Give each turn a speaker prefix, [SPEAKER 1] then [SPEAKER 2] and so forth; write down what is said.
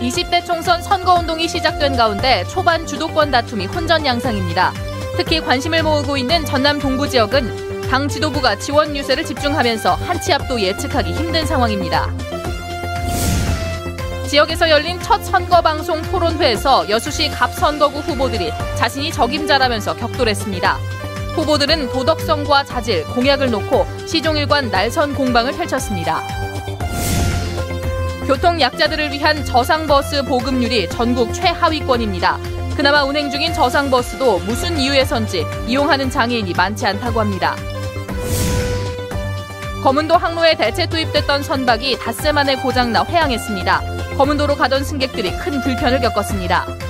[SPEAKER 1] 20대 총선 선거운동이 시작된 가운데 초반 주도권 다툼이 혼전 양상입니다. 특히 관심을 모으고 있는 전남 동부 지역은 당 지도부가 지원 유세를 집중하면서 한 치 앞도 예측하기 힘든 상황입니다. 지역에서 열린 첫 선거방송 토론회에서 여수시 갑선거구 후보들이 자신이 적임자라면서 격돌했습니다. 후보들은 도덕성과 자질, 공약을 놓고 시종일관 날선 공방을 펼쳤습니다. 교통 약자들을 위한 저상버스 보급률이 전국 최하위권입니다. 그나마 운행 중인 저상버스도 무슨 이유에선지 이용하는 장애인이 많지 않다고 합니다. 검은도 항로에 대체 투입됐던 선박이 닷새 만에 고장나 회항했습니다. 검은도로 가던 승객들이 큰 불편을 겪었습니다.